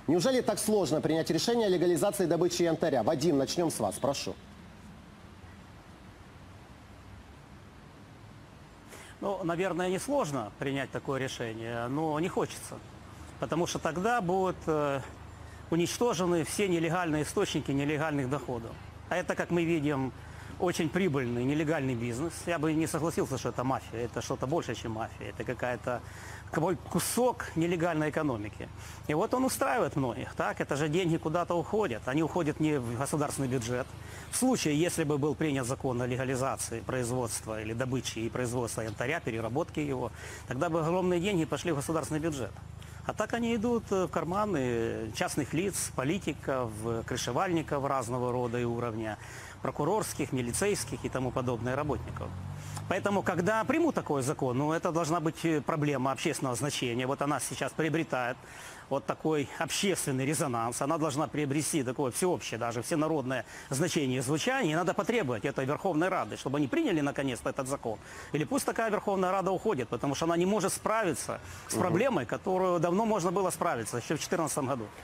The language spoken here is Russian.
Неужели так сложно принять решение о легализации добычи янтаря? Вадим, начнем с вас, прошу. Ну, наверное, несложно принять такое решение, но не хочется. Потому что тогда будут уничтожены все нелегальные источники нелегальных доходов. А это, как мы видим, очень прибыльный нелегальный бизнес. Я бы не согласился, что это мафия. Это что-то больше, чем мафия. Это какая-то кусок нелегальной экономики. И вот он устраивает многих. Так? Это же деньги куда-то уходят. Они уходят не в государственный бюджет. В случае, если бы был принят закон о легализации производства или добычи и производства янтаря, переработки его, тогда бы огромные деньги пошли в государственный бюджет. А так они идут в карманы частных лиц, политиков, крышевальников разного рода и уровня, прокурорских, милицейских и тому подобное работников. Поэтому, когда примут такой закон, ну, это должна быть проблема общественного значения. Вот она сейчас приобретает вот такой общественный резонанс. Она должна приобрести такое всеобщее, даже всенародное значение и звучание. И надо потребовать этой Верховной Рады, чтобы они приняли наконец-то этот закон. Или пусть такая Верховная Рада уходит, потому что она не может справиться с проблемой, которую давно можно было справиться, еще в 2014 году.